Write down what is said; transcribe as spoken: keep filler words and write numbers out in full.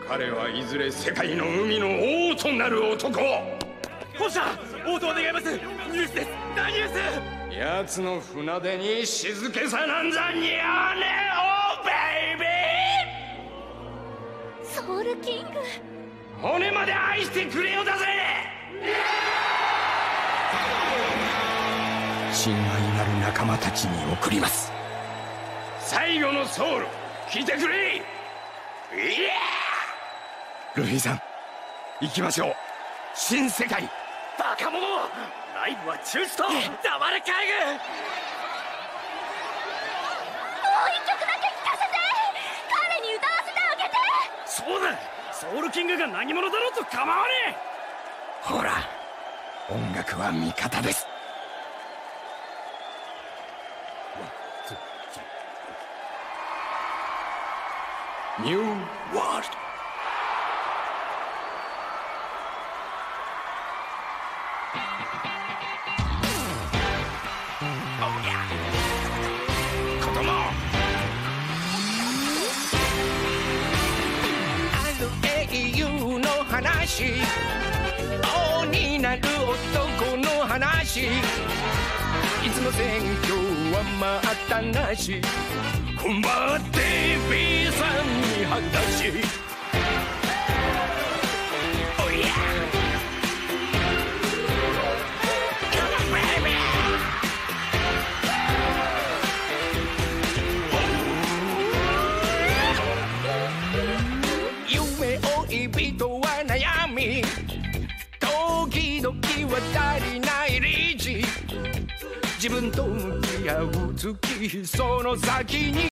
彼はいずれ世界の海の王となる男。 本社応答願います。ニュースです。大ニュース。 奴の船出に静けさなんざ似合わねえ。オーベイビー。 ソウルキング、 骨まで愛してくれよだぜ。親愛なる仲間たちに送ります。最後のソウル聞いてくれ。いやルフィさん、行きましょう。新世界。 バカ者、ライブは中止と。黙れ海軍。もう一曲だけ聴かせて。彼に歌わせてあげて。そうだ、ソウルキングが何者だろうと構わねえ。 ほら、音楽は味方です。ニューワールド。子供、ある英雄の話、王になる男の話、いつも選挙は待ったなし、踏ん張って B さんに話。Oh yeah! Come on baby! 夢追い人は悩み、時々は足りない理智、自分と向き合う月、その先に